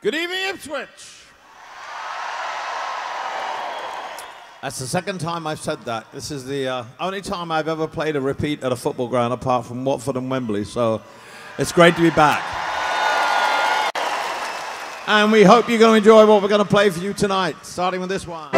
Good evening, Ipswich. That's the second time I've said that. This is the only time I've ever played a repeat at a football ground apart from Watford and Wembley, so it's great to be back. And we hope you're going to enjoy what we're going to play for you tonight, starting with this one.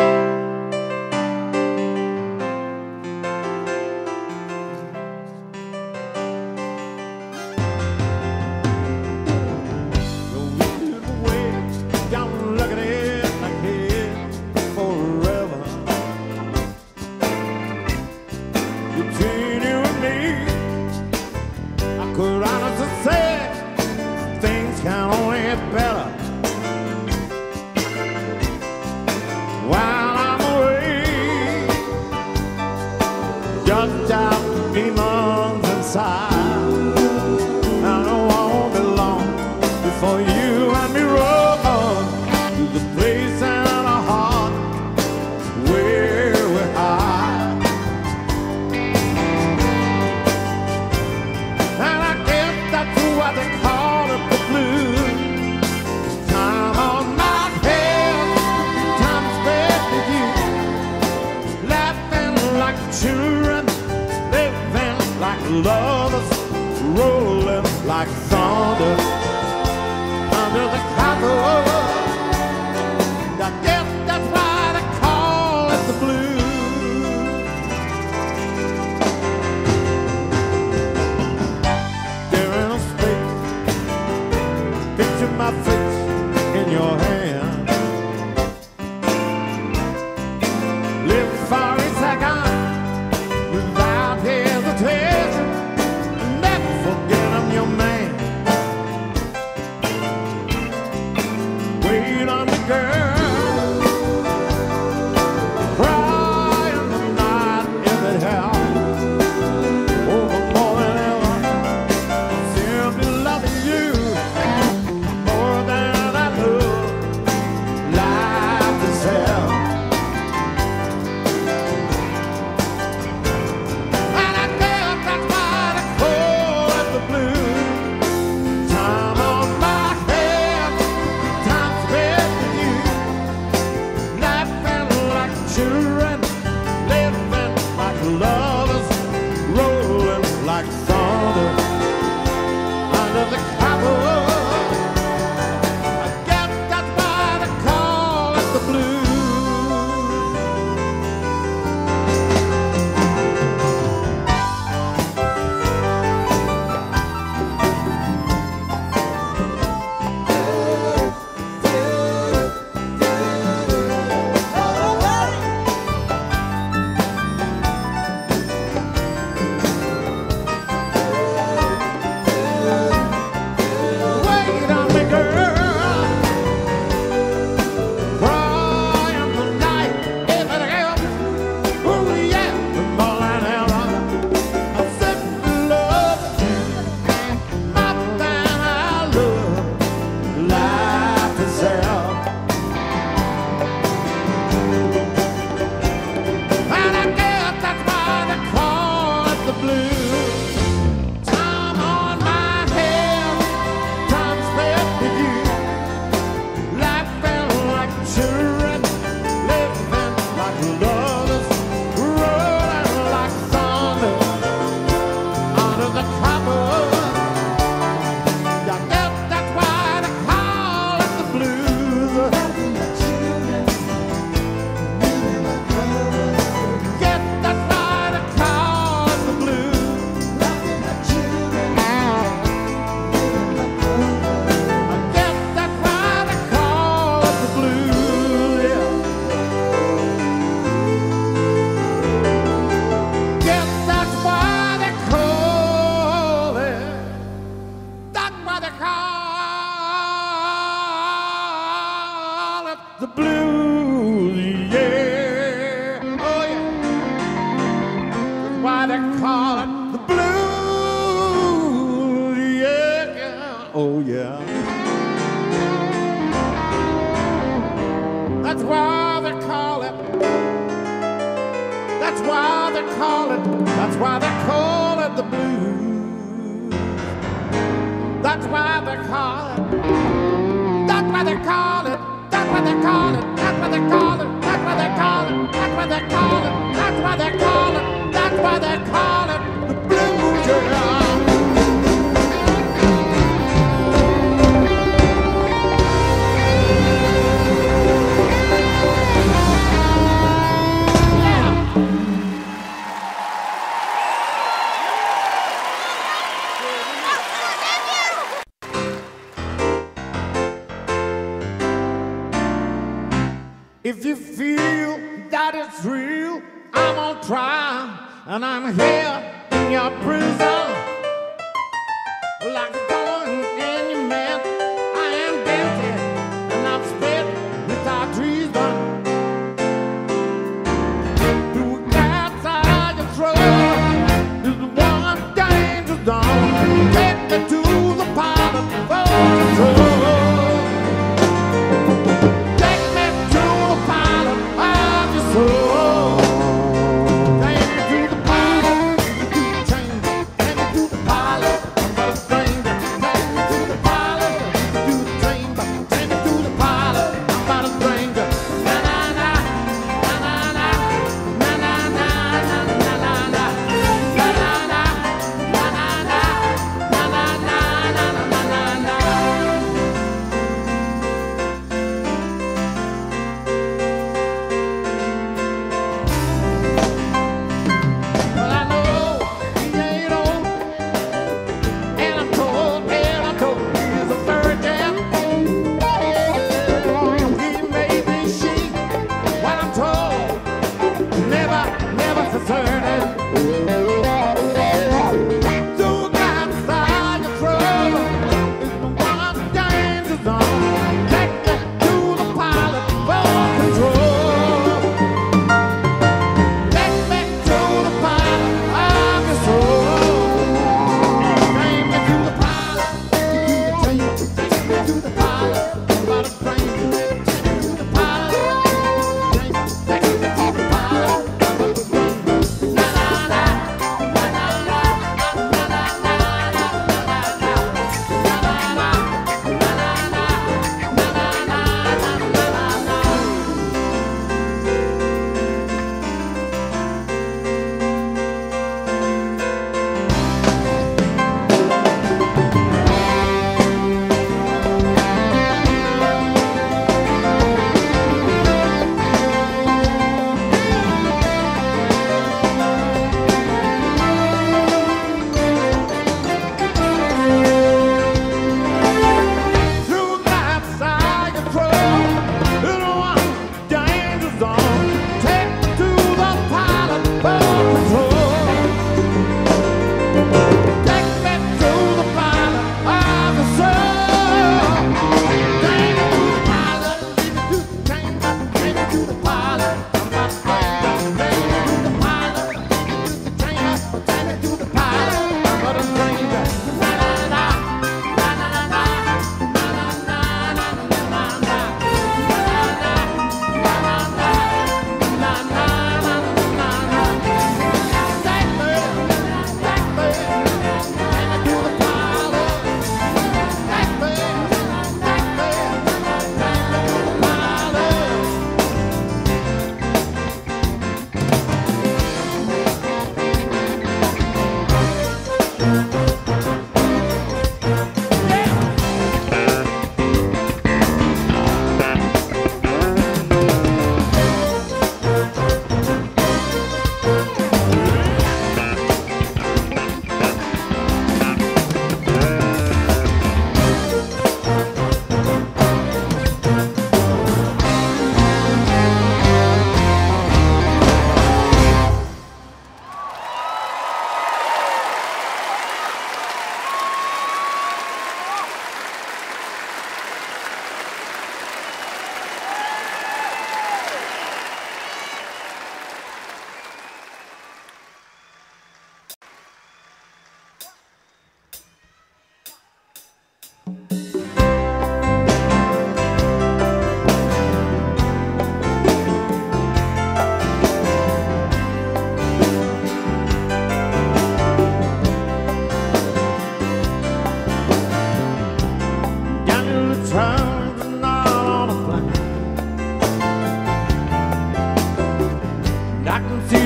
That's why they call it. That's why what they call it. That's what they call it. That's what they call it. That's what they call it. That's what they call it. That's what they call it. That's what they call it. The blues, yeah. If you feel that it's real, I'm on trial, and I'm here in your prison. Like a thorn in your man, I am guilty, and I'm spit without treason. The outside your throat is the one danger zone. Take me to the part of full control.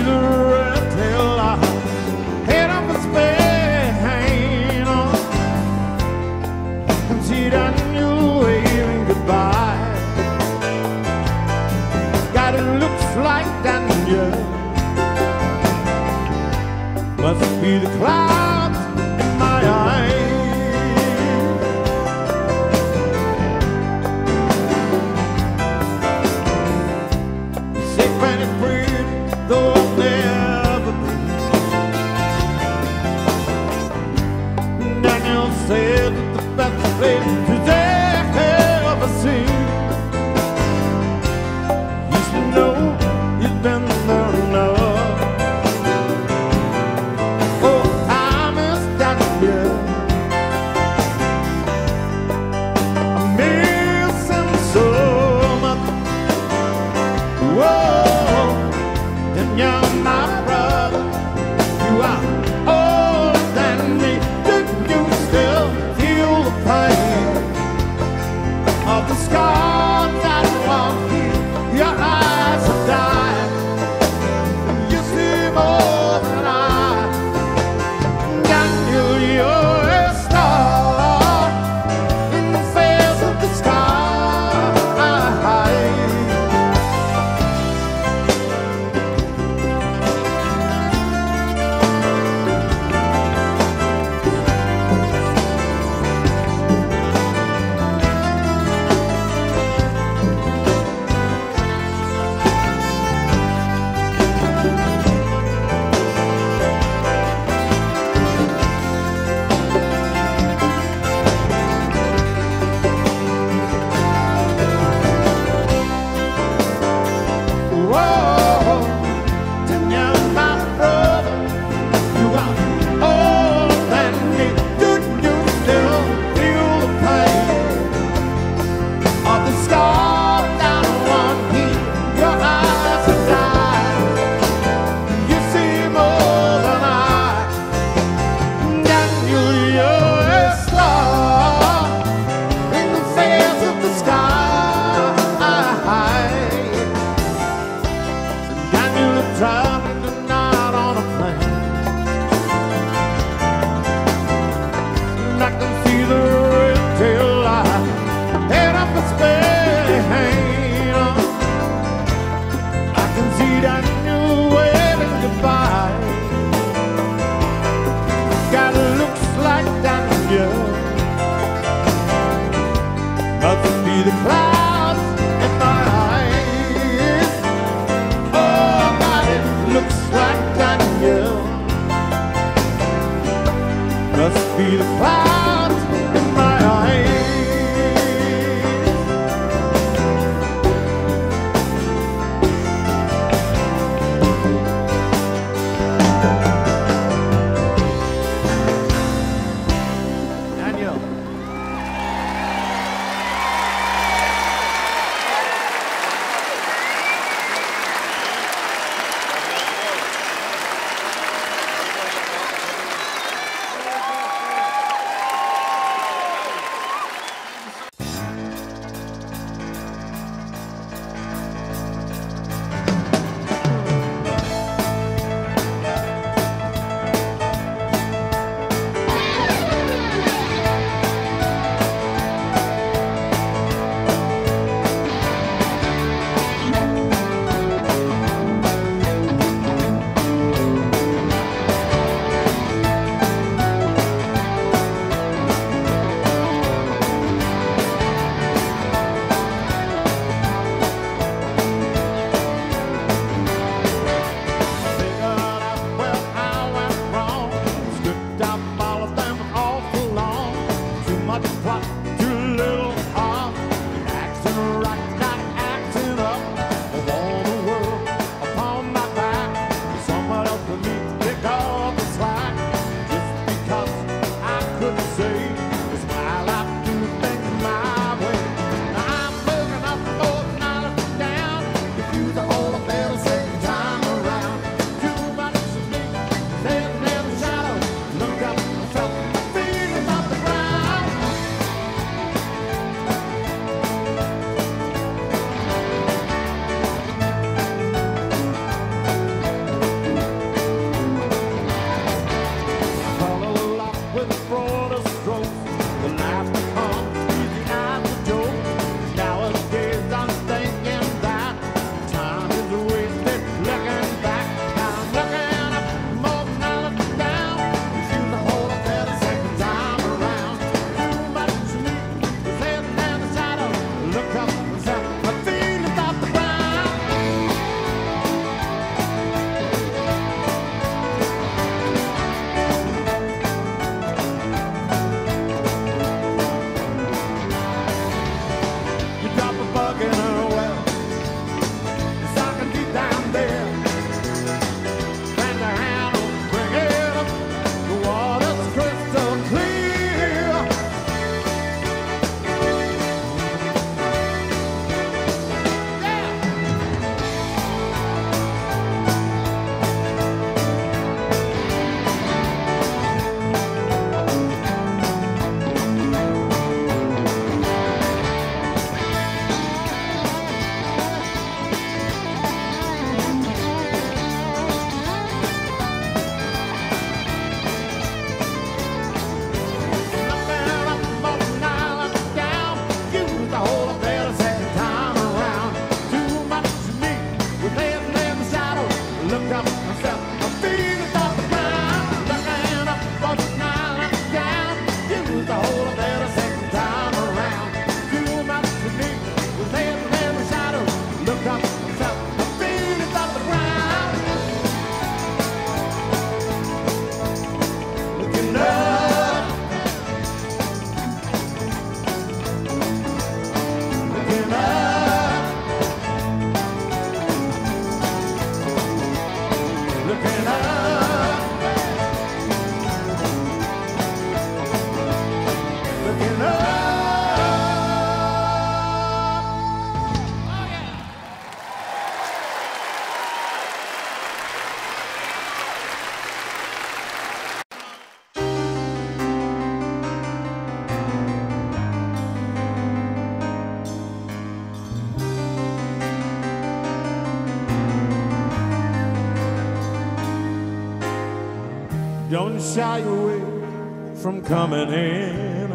the red tail light, head up a Spain. I can see Daniel waving goodbye. God, it looks like Daniel. Must be the clouds in my eyes. Though I've never been. Daniel said that the best place he's ever seen. He should know he's been there enough. Oh, I miss Daniel. I miss him so much. Whoa. You're my brother, you are older than me. Do you still feel the pain of the scars that won't heal? Your eyes have died, you see more than I. Daniel, you're a star in the face of the sky. The clouds in my eyes. Oh, God, it looks like Daniel. Must be the clouds in my eyes. Daniel. looking up, looking up. Don't shy away from coming in.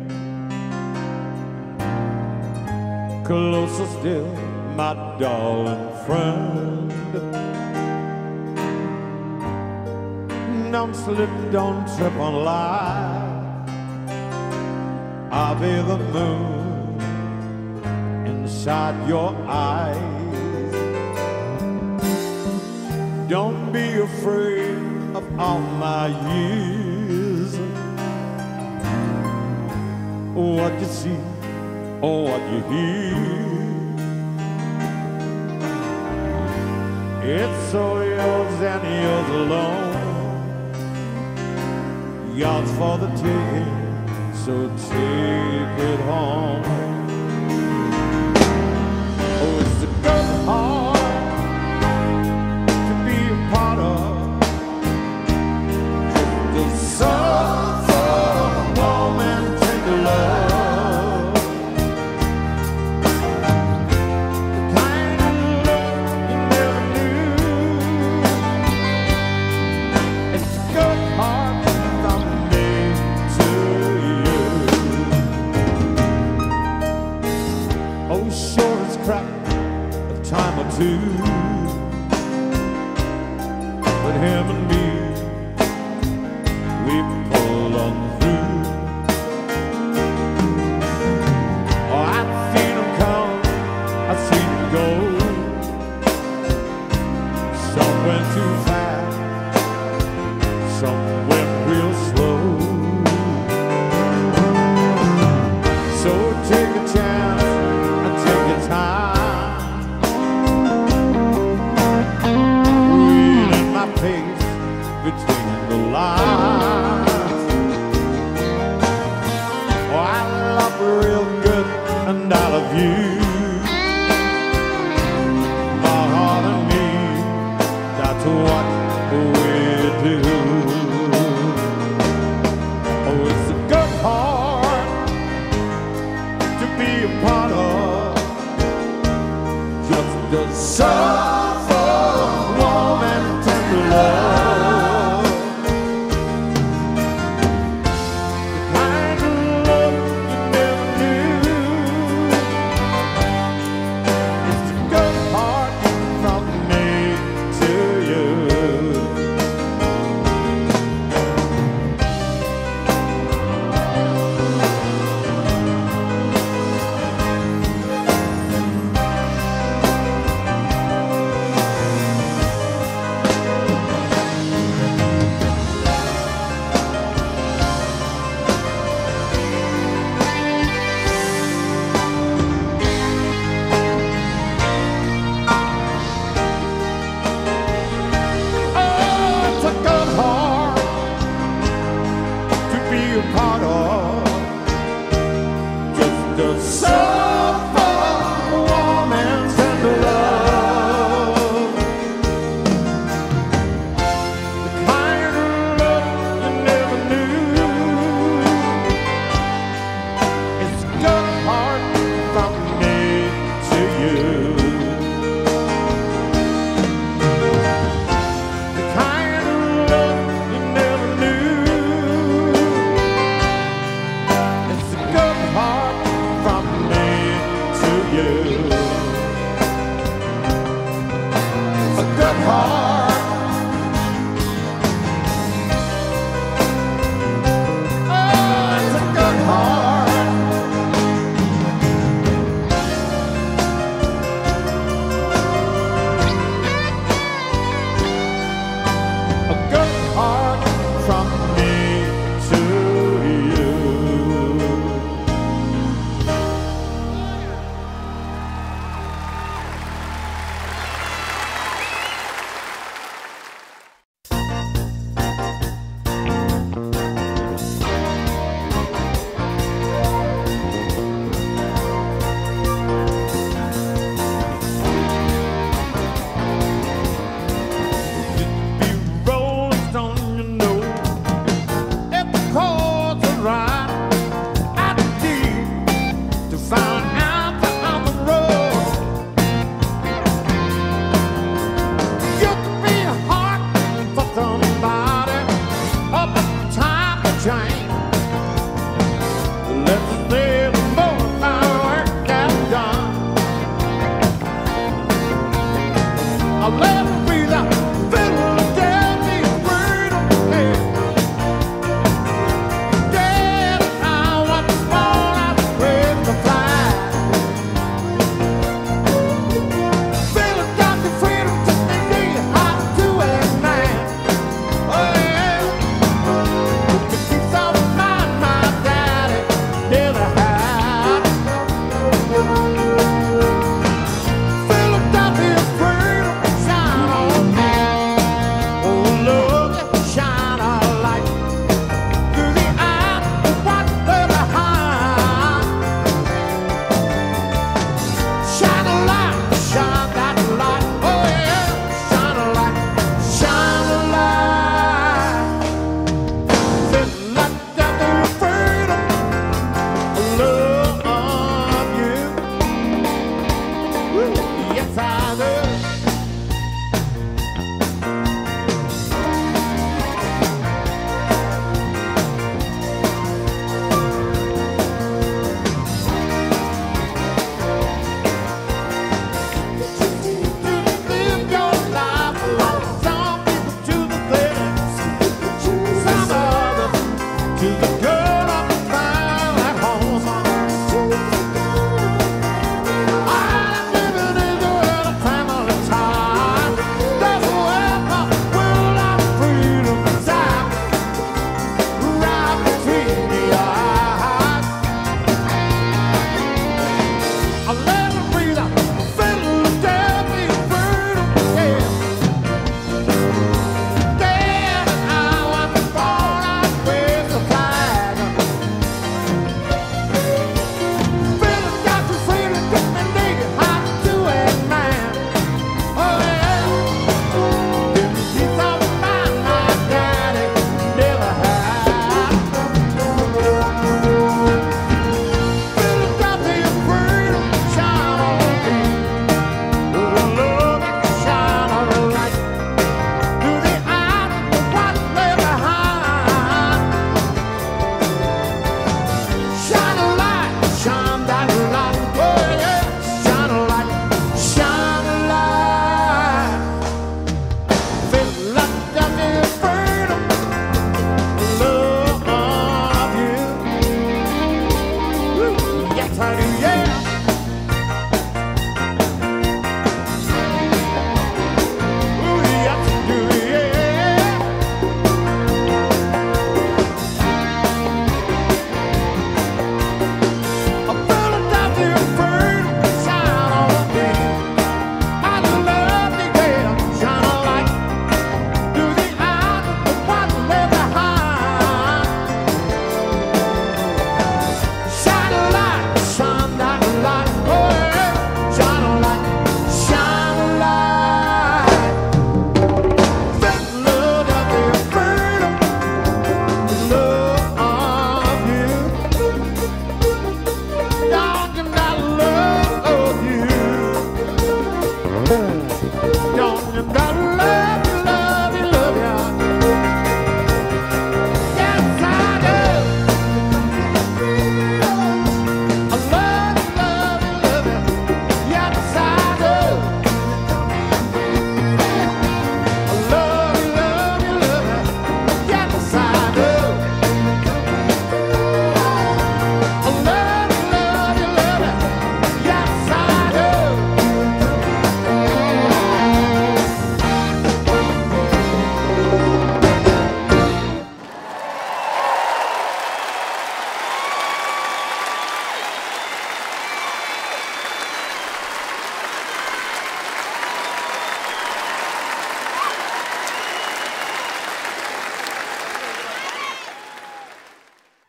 Closer still, my darling friend. Don't slip, don't trip on light. I'll be the moon inside your eyes. Don't be afraid of all my years. What you see or what you hear, it's all yours and yours alone. Yours for the taking, so take it home. Oh, it's a good heart to be a part of. Soft, warm and tender love, the kind of love you never knew. It's a good heart from me to you. Oh, sure it's cracked a time or two, but him and me, we pull on through. Oh, I've seen them come, I've seen them go. Some went too fast, some went real slow. So take a chance and take your time. Read in my face between the lines. Oh, I love you real good and I love you. My heart and me, that's what we do. Oh, it's a good heart to be a part of. Just the soft, warm and tender love, the kind of love you never knew. It's a good heart from me to you.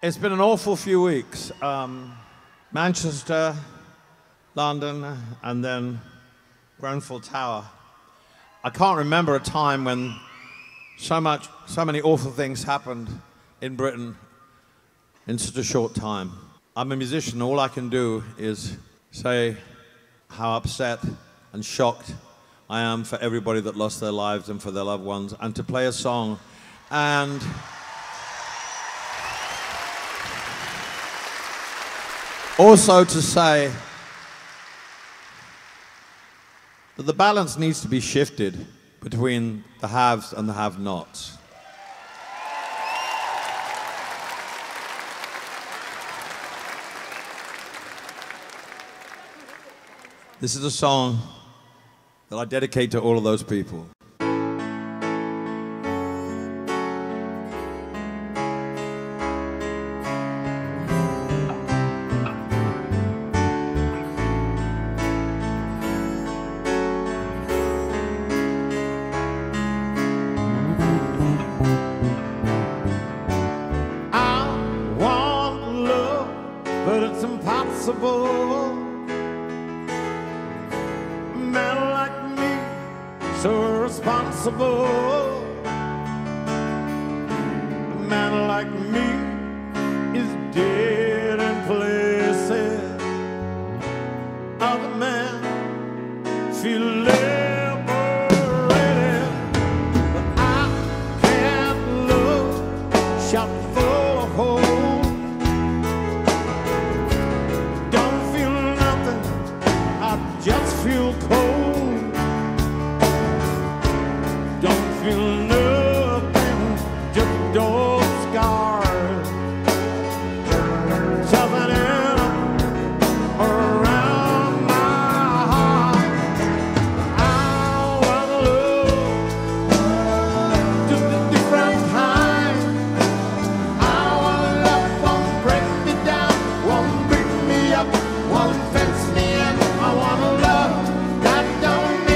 It's been an awful few weeks. Manchester, London, and then Grenfell Tower. I can't remember a time when so many awful things happened in Britain in such a short time. I'm a musician. All I can do is say how upset and shocked I am for everybody that lost their lives and for their loved ones, and to play a song and also to say that the balance needs to be shifted between the haves and the have-nots. This is a song that I dedicate to all of those people.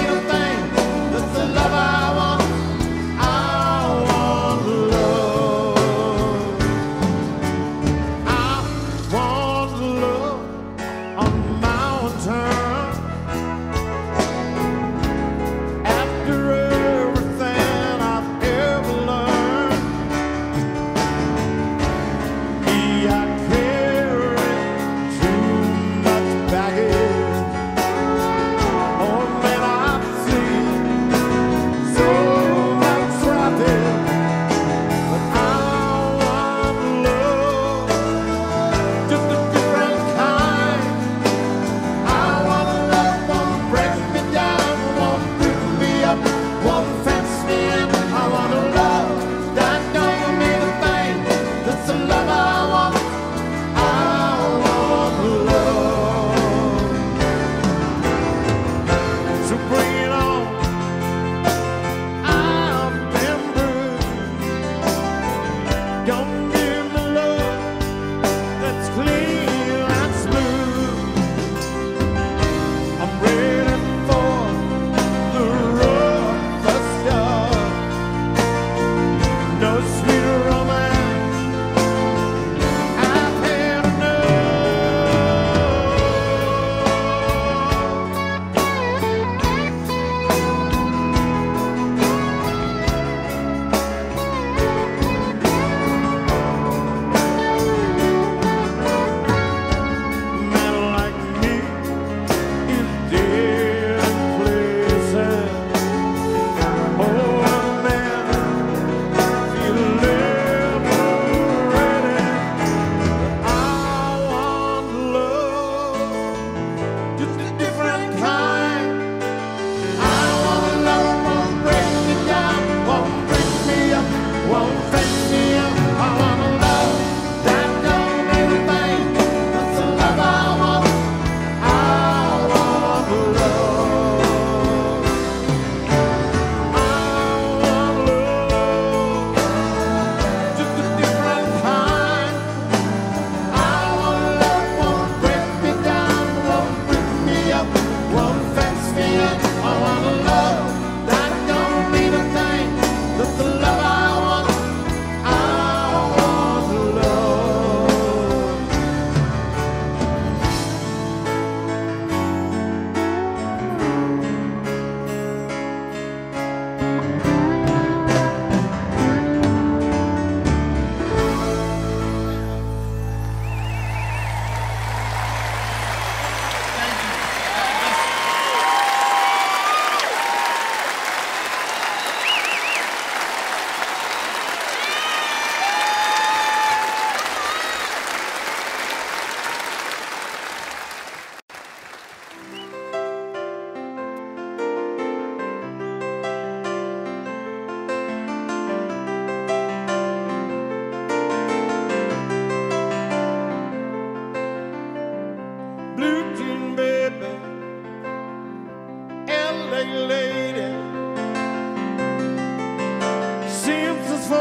Love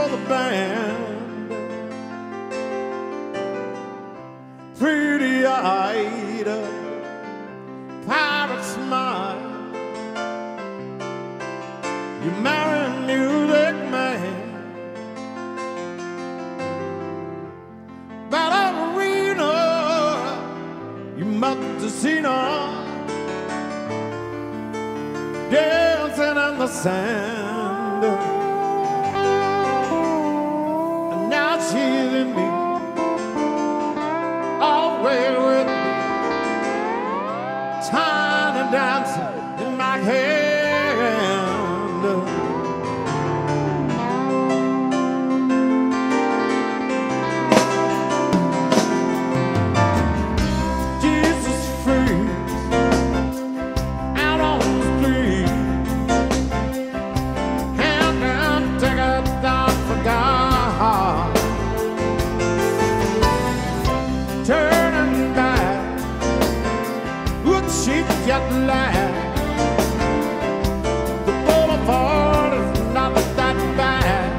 the band, pretty-eyed pirate smile. You marry a music man, ballerina, you Montesino, dancing in the sand. And now she's in me, always with me, tiny dancing in my hand. Jesus freaks out on the street, hand down tickets down for God, turning back would she get laugh. The boulevard is not that bad.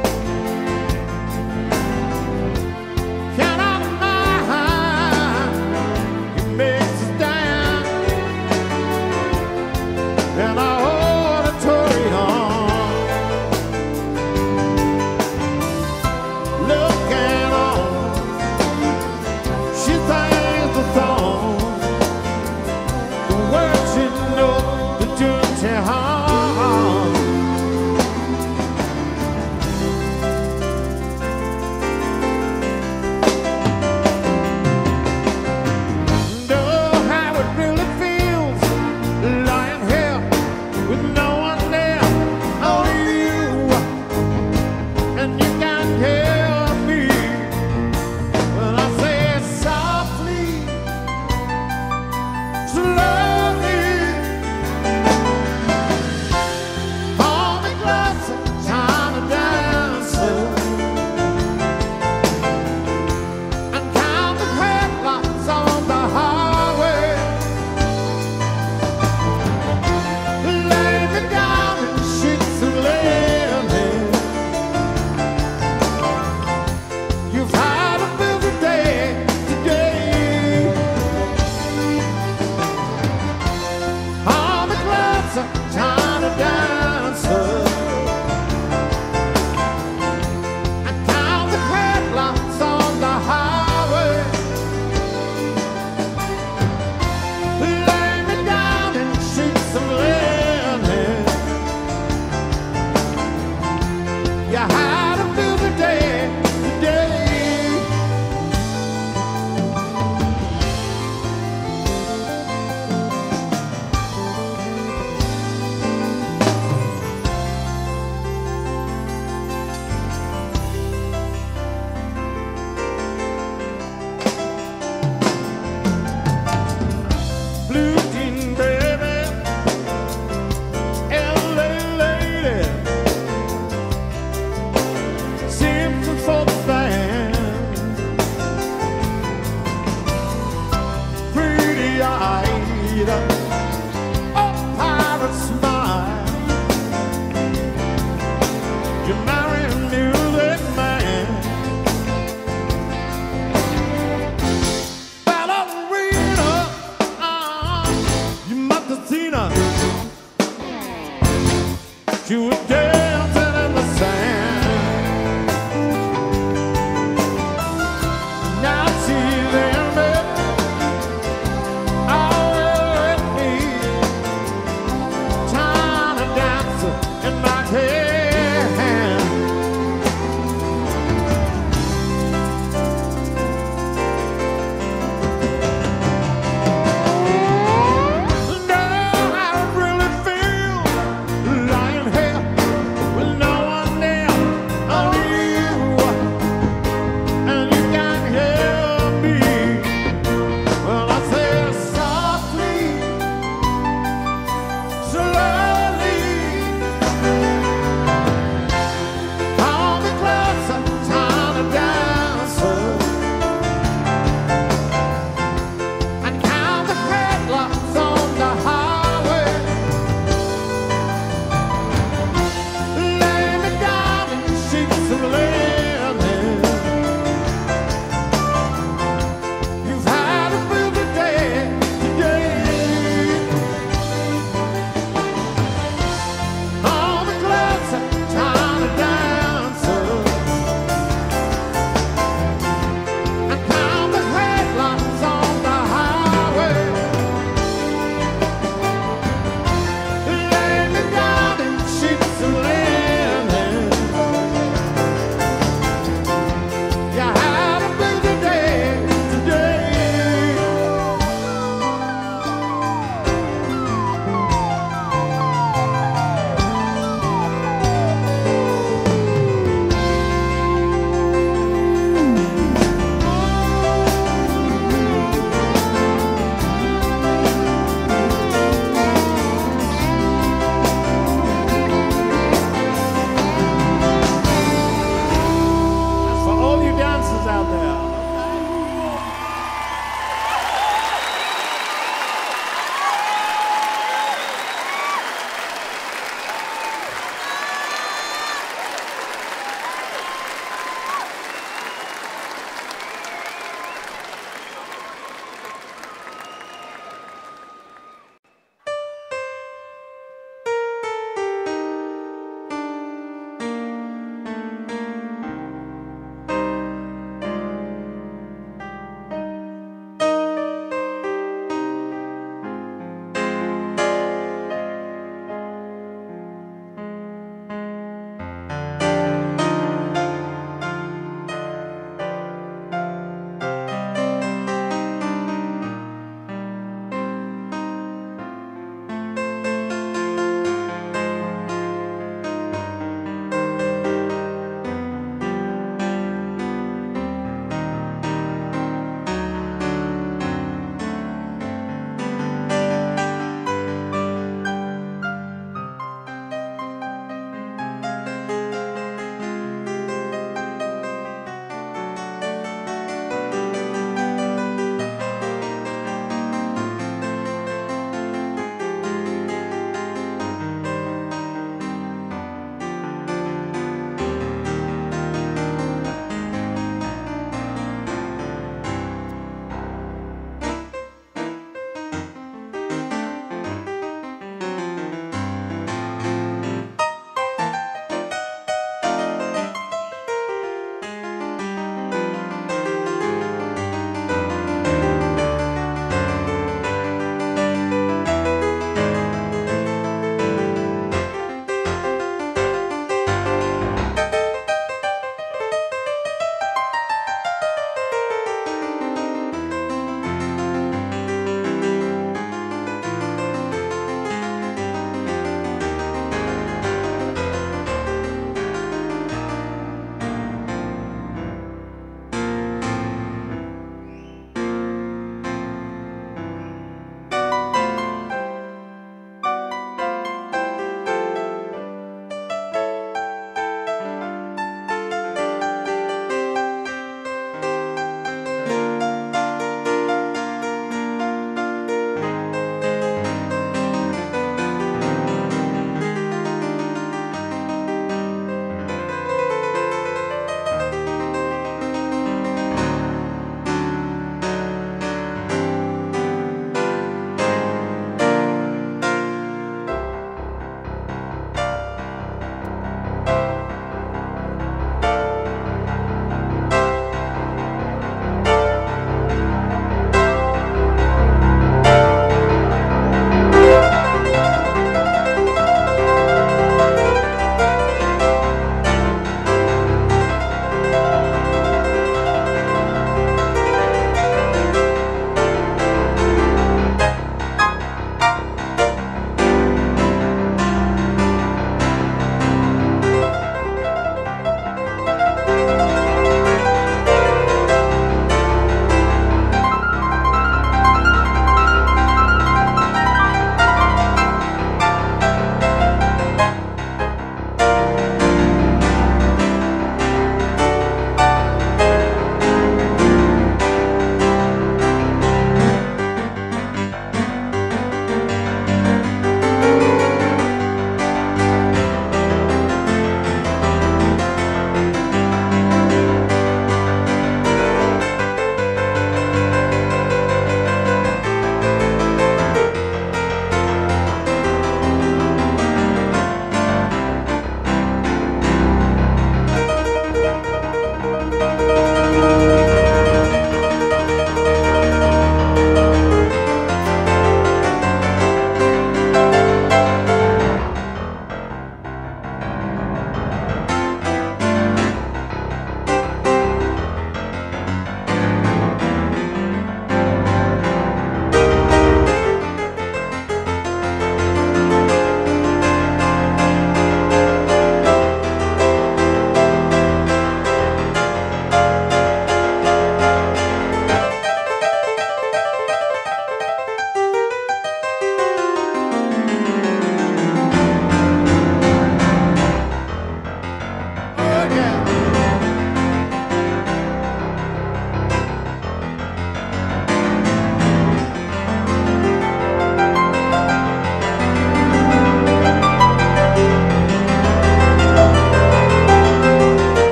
Can I mind? He makes us dance in our auditorium, looking on. She sings the song, the words she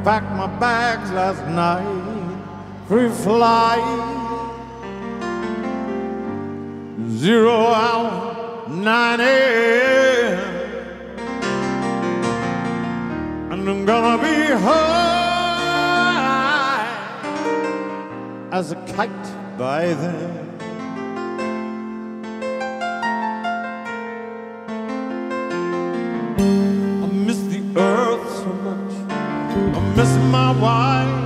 packed my bags last night, free flight, 0 hour, 9 a.m. And I'm gonna be high as a kite by then. I miss the earth so much, I miss my wife.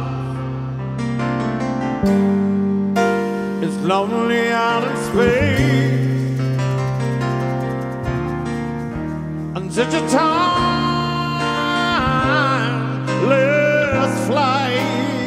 It's lonely out in space, and such a timeless flight.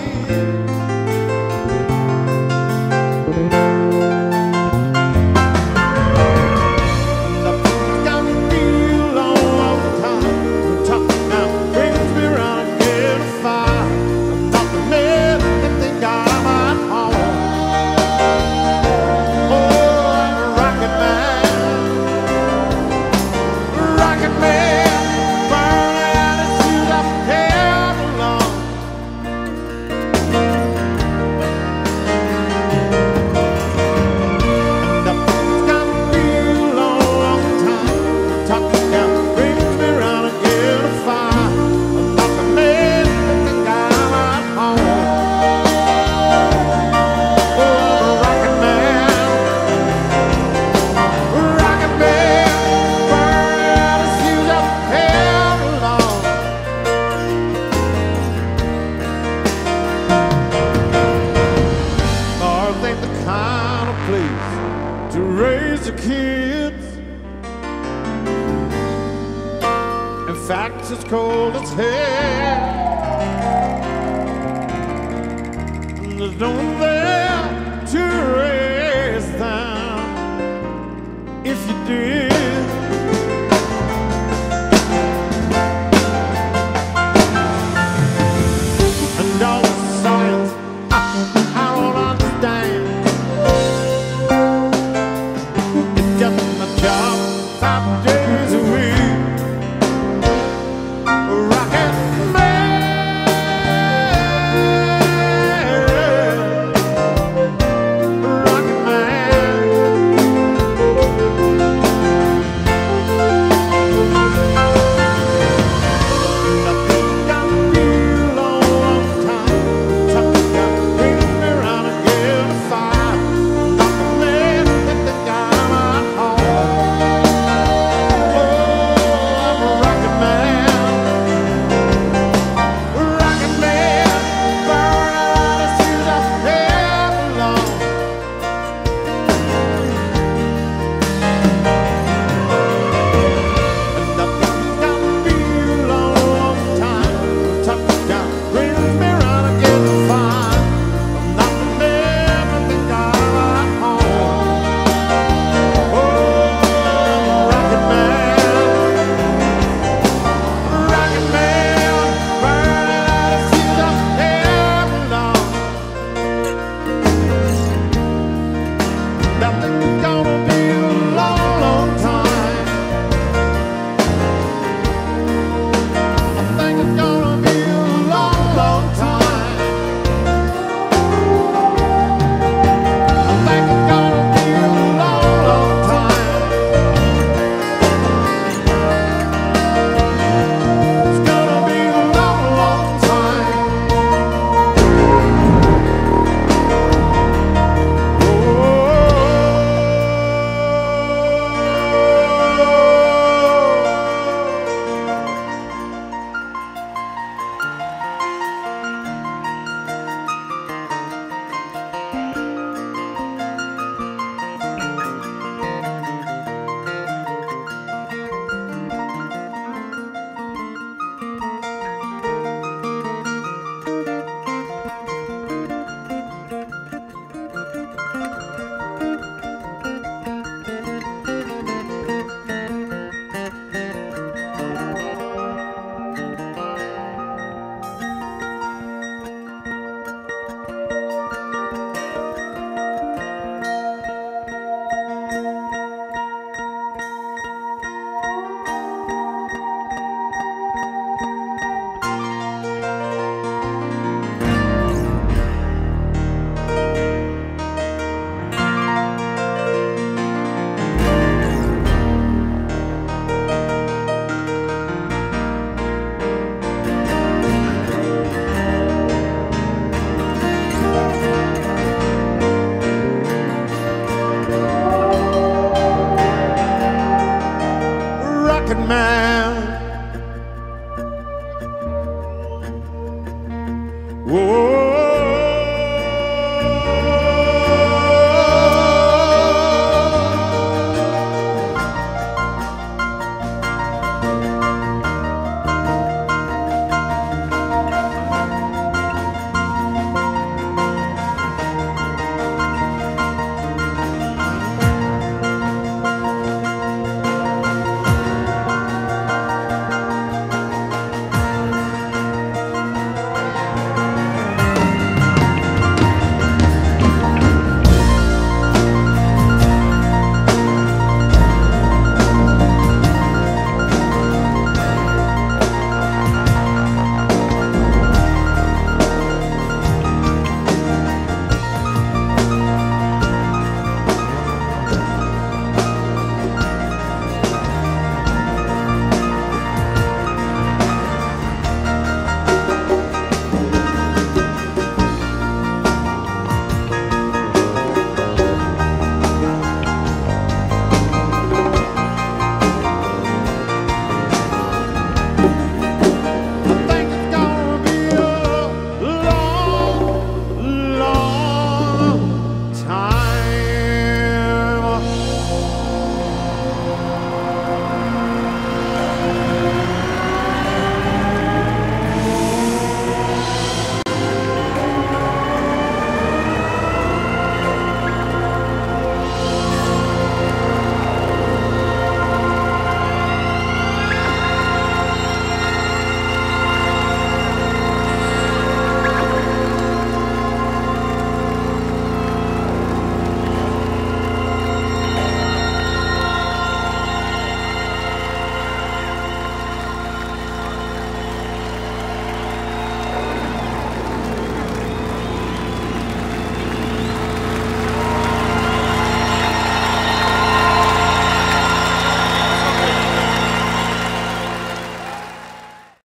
It's cold as hell, and there's no one there to raise.